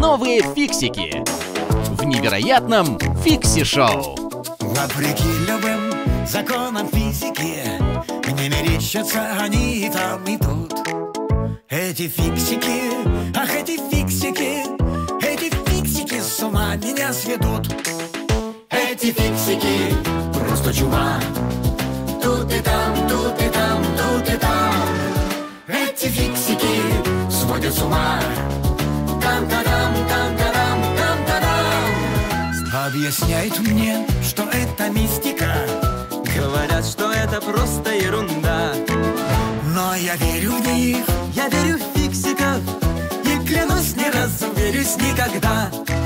новые фиксики в невероятном Фикси-шоу. Вопреки любым законам физики мне мерещатся они и там, и тут. Эти фиксики, ах, эти фиксики с ума меня сведут. Эти фиксики просто чума. Тут и там, тут и там, тут и там. Эти фиксики сводят с ума. Там-та-дам, там-та-дам, там-та-дам. Объясняют мне, что это мистика. Говорят, что это просто ерунда. Но я верю в них, Я верю в фиксиков и клянусь, не разуверюсь никогда.